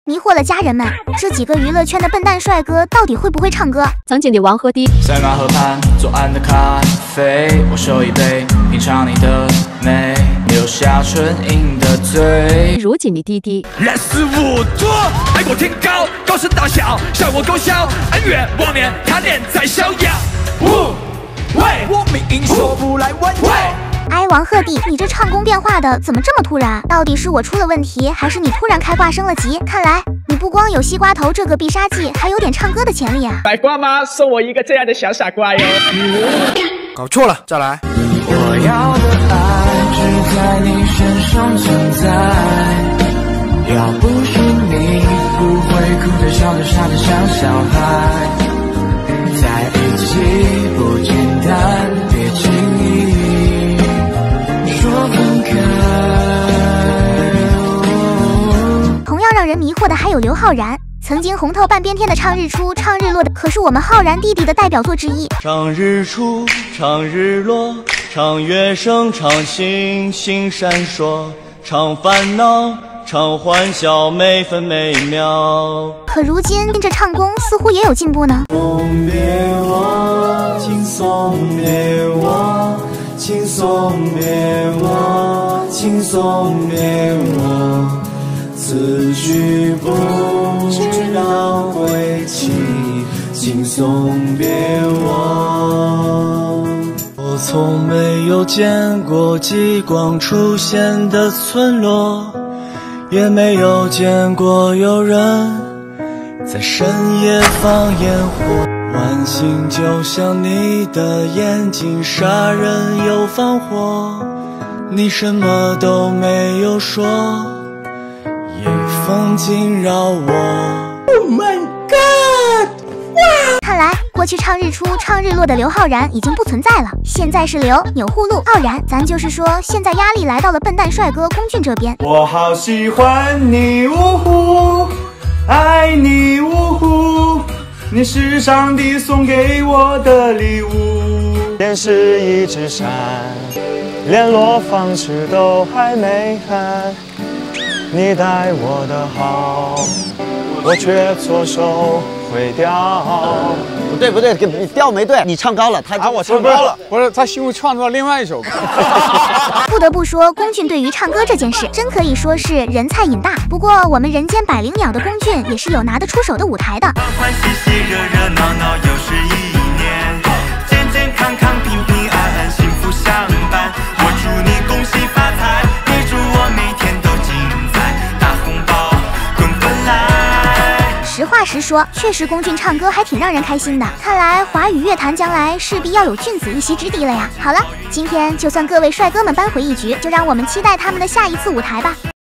迷惑了家人们。这几个娱乐圈的笨蛋帅哥到底会不会唱歌？ 曾经的王鹤棣， 塞纳河畔左岸的咖啡，我手一杯，品尝你的美，留下纯饮的醉。 如今的滴滴， 人死无多，爱过天高，高声大笑，笑我狗笑，恩怨忘年，他年在逍遥。喂，我命硬说不来挽回。 哎，王鹤棣，你这唱功变化的怎么这么突然？到底是我出了问题，还是你突然开挂升了级？看来你不光有西瓜头这个必杀技，还有点唱歌的潜力啊！ 白瓜妈送我一个这样的小傻瓜哟。 搞错了，再来。 我要的爱只在你身上存在，要不是你，不会哭着笑着傻得像小孩。在一起不简单，别轻易说分开。 同样让人迷惑的还有刘昊然，曾经红透半边天的唱日出、唱日落的，可是我们昊然弟弟的代表作之一。 唱日出，唱日落，唱月升，唱星星闪烁，唱烦恼，唱欢笑，每分每秒。 可如今这唱功似乎也有进步呢。 别我，轻松别我，轻松别我，轻松别我，此去不知道归期，轻松别我。我从没有见过极光出现的村落，也没有见过有人在深夜放烟火。晚星就像你的眼睛，杀人又放火，你什么都没有说，夜风惊扰我。Oh my god！ 哇！ 看来过去唱日出、唱日落的刘昊然已经不存在了，现在是刘钮祜禄傲然。咱就是说，现在压力来到了笨蛋帅哥龚俊这边。 我好喜欢你，呜呼，爱你，呜呼，你是上帝送给我的礼物。天是一只山，联络方式都还没喊，你待我的好，我却错手毁掉。 不对，你调没对，你唱高了， 我唱高了，不是他新又创作另外一首歌。 不得不说，龚俊对于唱歌这件事，真可以说是人菜瘾大。不过，我们人间百灵鸟的龚俊也是有拿得出手的舞台的。 欢欢喜喜，热热闹闹，又是一年，健健康康，平平安安，幸福相伴。我祝你恭喜发财，你祝我每天都精彩，大红包滚滚来。 实话实说，确实龚俊唱歌还挺让人开心的。看来华语乐坛将来势必要有俊子一席之地了呀。好了，今天就算各位帅哥们扳回一局，就让我们期待他们的下一次舞台吧。